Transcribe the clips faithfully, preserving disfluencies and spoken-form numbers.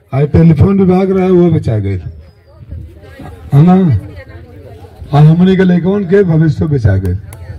आज टेलीफोन विभाग रहे वो बेचा गई है ना, और हमने के लेकिन के भविष्य बेचा गए।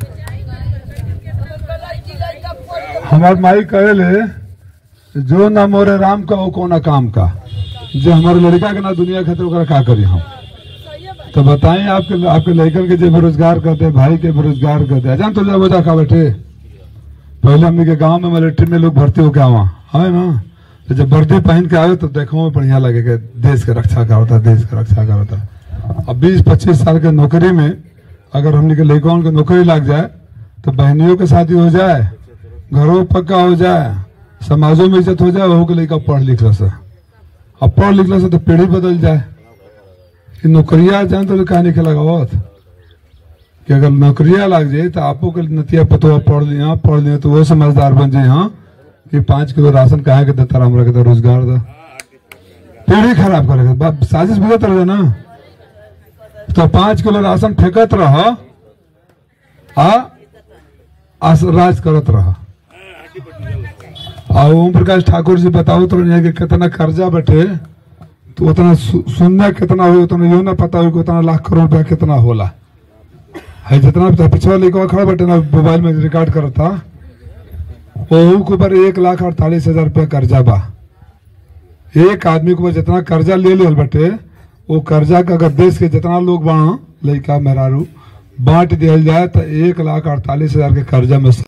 हमार माई कहे ले जो ना मोरे राम का वो कोना काम का, जो हमारे लड़का के ना दुनिया खातिर ओकरा का करी हम। तो बताइए आपके आपके लड़कन के जो बेरोजगार करते, भाई के बेरोजगार करते, जान तो जब का बैठे पहले हमने के गांव में मिलिट्री में लोग भर्ती होके आवा है ना, तो जब वर्दी पहन के आवे तो देखो में बढ़िया लगे कि देश के रक्षा का होता, देश का रक्षा का होता। अब बीस पच्चीस साल के नौकरी में अगर हमने के लड़कों की नौकरी लग जाए तो बहनियों के शादी हो जाए, घरों पक्का हो जाए, समाजों में इज्जत हो जाए, वह के लड़का पढ़ लिख से, अब पढ़ लिख से तो पीढ़ी बदल जाए। नौकरिया जान तो कहा नहीं लगावत कि अगर नौकरिया लग जाए तो आपो के नतिया पतो पढ़ लिया पढ़ लिया तो वो समझदार बन जाए। हाँ कि पांच किलो राशन कहा के देता हमरा के रोजगार दा, पीढ़ी खराब करेगा, साजिश बुझत रहे ना। तो पांच किलो राशन फेंकत रह आ राज करत रहा। और ओम प्रकाश ठाकुर जी बताओ तो कि कितना कर्जा बैठे तो उतना सुनना कितना हो, उतना यो ना पता हो कि उतना लाख करोड़ रुपया कितना होला है। जितना पिछवा लेकर खड़ा बैठे ना मोबाइल में रिकॉर्ड करता वो के ऊपर एक लाख अड़तालीस हजार रुपया कर्जा बा। एक आदमी के ऊपर जितना कर्जा ले लिया बैठे वो कर्जा का अगर देश के जितना लोग बा लड़का मेहरारू बांट दिया जाए तो एक लाख अड़तालीस हजार के कर्जा में